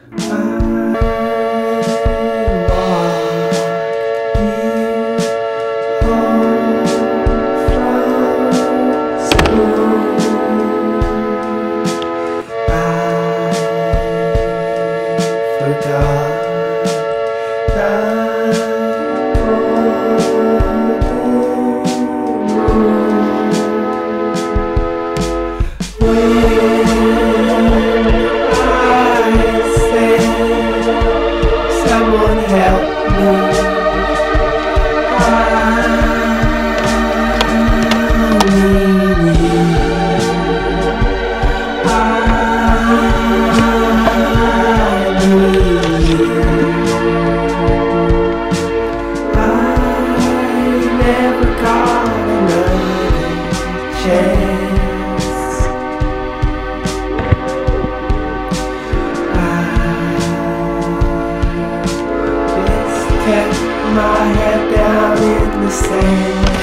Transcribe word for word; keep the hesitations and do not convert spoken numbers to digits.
Someone help me. I need you. I need you. I never got another chance. Kept my head down in the sand.